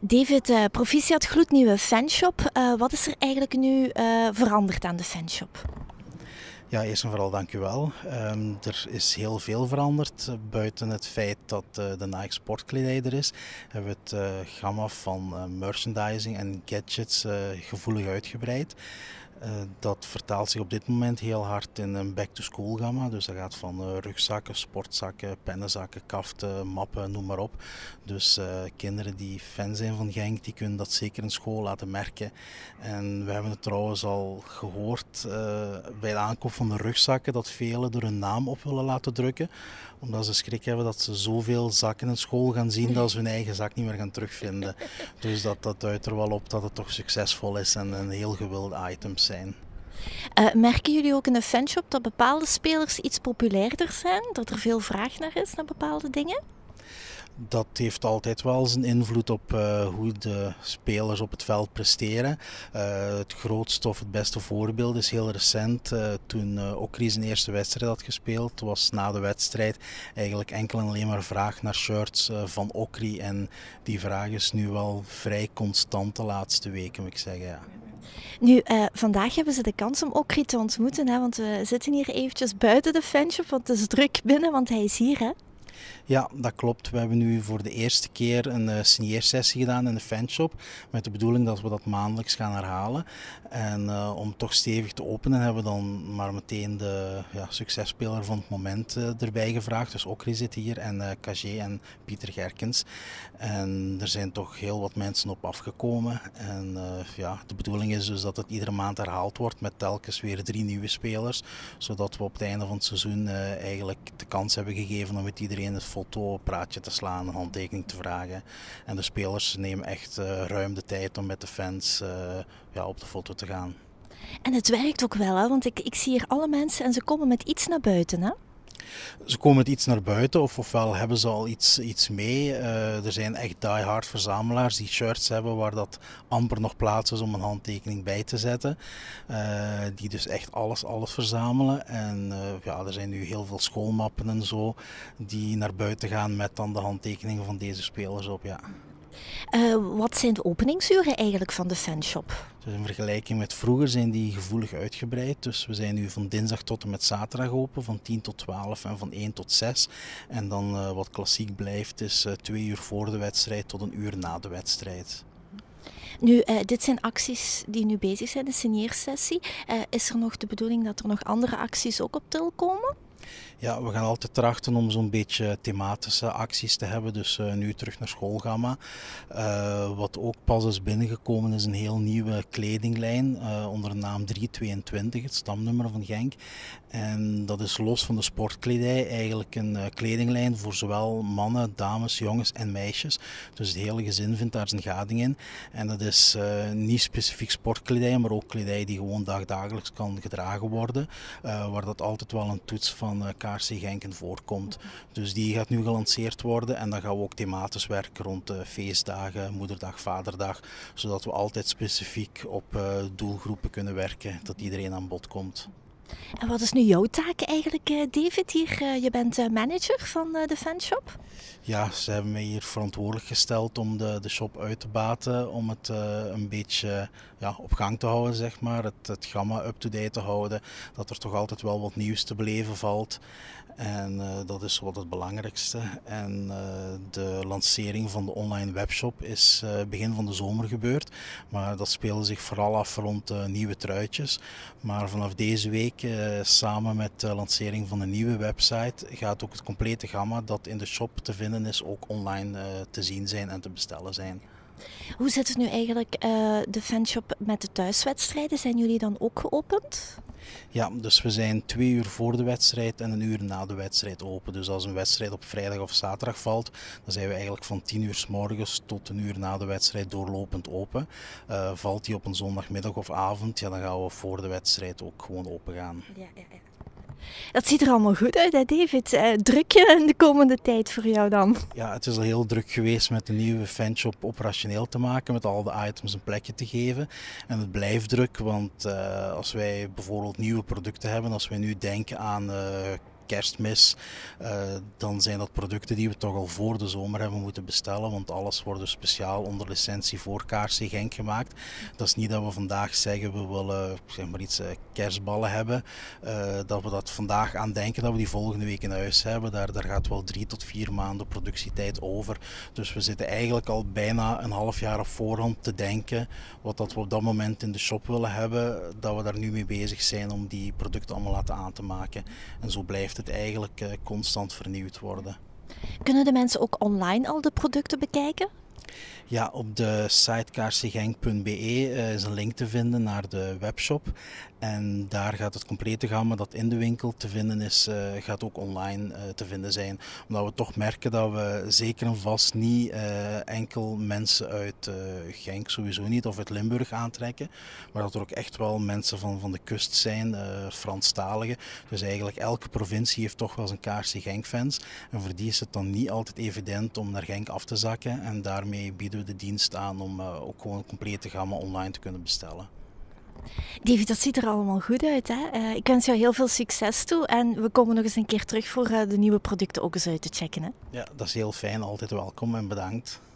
David, proficiat gloednieuwe fanshop. Wat is er eigenlijk nu veranderd aan de fanshop? Ja, eerst en vooral dank u wel. Er is heel veel veranderd. Buiten het feit dat de Nike sportkledij er is, hebben we het gamma van merchandising en gadgets gevoelig uitgebreid. Dat vertaalt zich op dit moment heel hard in een back-to-school gamma. Dus dat gaat van rugzakken, sportzakken, pennenzakken, kaften, mappen, noem maar op. Dus kinderen die fan zijn van Genk, die kunnen dat zeker in school laten merken. En we hebben het trouwens al gehoord bij de aankoop van de rugzakken dat velen er hun naam op willen laten drukken. Omdat ze schrik hebben dat ze zoveel zakken in school gaan zien dat ze hun eigen zak niet meer gaan terugvinden. Dus dat duidt er wel op dat het toch succesvol is en heel gewilde items zijn. Merken jullie ook in de fanshop dat bepaalde spelers iets populairder zijn? Dat er veel vraag naar is naar bepaalde dingen? Dat heeft altijd wel zijn invloed op hoe de spelers op het veld presteren. Het grootste of het beste voorbeeld is heel recent. Toen Okri zijn eerste wedstrijd had gespeeld, was na de wedstrijd eigenlijk enkel en alleen maar vraag naar shirts van Okri. En die vraag is nu wel vrij constant de laatste weken, moet ik zeggen. Ja. Nu, vandaag hebben ze de kans om Okri te ontmoeten, hè? Want we zitten hier eventjes buiten de fanshop, want het is druk binnen, want hij is hier, hè? Ja, dat klopt. We hebben nu voor de eerste keer een signeersessie gedaan in de fanshop. Met de bedoeling dat we dat maandelijks gaan herhalen. En om toch stevig te openen hebben we dan maar meteen de successpeler van het moment erbij gevraagd. Dus Okri zit hier en Cagé en Pieter Gerkens. En er zijn toch heel wat mensen op afgekomen. En de bedoeling is dus dat het iedere maand herhaald wordt met telkens weer 3 nieuwe spelers. Zodat we op het einde van het seizoen eigenlijk de kans hebben gegeven om met iedereen het fotopraatje te slaan, een handtekening te vragen. En de spelers nemen echt ruim de tijd om met de fans op de foto te gaan. En het werkt ook wel, hè? Want ik zie hier alle mensen en ze komen met iets naar buiten, hè? Ze komen met iets naar buiten ofwel hebben ze al iets mee. Er zijn echt die-hard verzamelaars die shirts hebben waar dat amper nog plaats is om een handtekening bij te zetten. Die dus echt alles verzamelen. En er zijn nu heel veel schoolmappen en zo die naar buiten gaan met dan de handtekeningen van deze spelers op. Ja. Wat zijn de openingsuren eigenlijk van de fanshop? Dus in vergelijking met vroeger zijn die gevoelig uitgebreid. Dus we zijn nu van dinsdag tot en met zaterdag open, van 10 tot 12 en van 1 tot 6. En dan wat klassiek blijft is 2 uur voor de wedstrijd tot 1 uur na de wedstrijd. Nu, dit zijn acties die nu bezig zijn, de signeersessie. Is er nog de bedoeling dat er nog andere acties ook op til komen? Ja, we gaan altijd trachten om zo'n beetje thematische acties te hebben. Dus nu terug naar schoolgamma. Wat ook pas is binnengekomen is een heel nieuwe kledinglijn onder de naam 322, het stamnummer van Genk. En dat is los van de sportkledij eigenlijk een kledinglijn voor zowel mannen, dames, jongens en meisjes. Dus het hele gezin vindt daar zijn gading in. En dat is niet specifiek sportkledij, maar ook kledij die gewoon dagdagelijks kan gedragen worden. Waar dat altijd wel een toets van KRC Genk in voorkomt. Dus die gaat nu gelanceerd worden en dan gaan we ook thematisch werken rond feestdagen, moederdag, vaderdag. Zodat we altijd specifiek op doelgroepen kunnen werken, dat iedereen aan bod komt. En wat is nu jouw taak eigenlijk, David? Hier, je bent manager van de fanshop? Ja, ze hebben mij hier verantwoordelijk gesteld om de shop uit te baten, om het een beetje op gang te houden, zeg maar. Het gamma up-to-date te houden, dat er toch altijd wel wat nieuws te beleven valt. En dat is wat het belangrijkste. En de lancering van de online webshop is begin van de zomer gebeurd. Maar dat speelde zich vooral af rond nieuwe truitjes. Maar vanaf deze week, samen met de lancering van een nieuwe website, gaat ook het complete gamma dat in de shop te vinden is, ook online te zien zijn en te bestellen zijn. Hoe zit het nu eigenlijk, de fanshop met de thuiswedstrijden? Zijn jullie dan ook geopend? Ja, dus we zijn 2 uur voor de wedstrijd en 1 uur na de wedstrijd open. Dus als een wedstrijd op vrijdag of zaterdag valt, dan zijn we eigenlijk van 10 uur 's morgens tot 1 uur na de wedstrijd doorlopend open. Valt die op een zondagmiddag of avond, dan gaan we voor de wedstrijd ook gewoon open gaan. Ja. Dat ziet er allemaal goed uit, hè, David? Druk in de komende tijd voor jou dan? Ja, het is al heel druk geweest met de nieuwe fanshop operationeel te maken, met al de items een plekje te geven. En het blijft druk, want als wij bijvoorbeeld nieuwe producten hebben, als wij nu denken aan Kerstmis, dan zijn dat producten die we toch al voor de zomer hebben moeten bestellen, want alles wordt dus speciaal onder licentie voor KRC Genk gemaakt. Dat is niet dat we vandaag zeggen we willen zeg maar iets kerstballen hebben, dat we dat vandaag aan denken dat we die volgende week in huis hebben. Daar gaat wel 3 tot 4 maanden productietijd over. Dus we zitten eigenlijk al bijna een half jaar op voorhand te denken wat dat we op dat moment in de shop willen hebben, dat we daar nu mee bezig zijn om die producten allemaal laten aan te maken. En zo blijft het eigenlijk constant vernieuwd worden. Kunnen de mensen ook online al de producten bekijken? Ja, op de site krcgenk.be is een link te vinden naar de webshop. En daar gaat het complete gamma dat in de winkel te vinden is, gaat ook online te vinden zijn. Omdat we toch merken dat we zeker en vast niet enkel mensen uit Genk sowieso niet of uit Limburg aantrekken. Maar dat er ook echt wel mensen van de kust zijn, Franstaligen. Dus eigenlijk elke provincie heeft toch wel zijn KRC Genk fans. En voor die is het dan niet altijd evident om naar Genk af te zakken. En daarmee bieden we de dienst aan om ook gewoon een complete gamma online te kunnen bestellen. Davy, dat ziet er allemaal goed uit, hè? Ik wens jou heel veel succes toe en we komen nog eens een keer terug voor de nieuwe producten ook eens uit te checken, hè? Ja, dat is heel fijn. Altijd welkom en bedankt.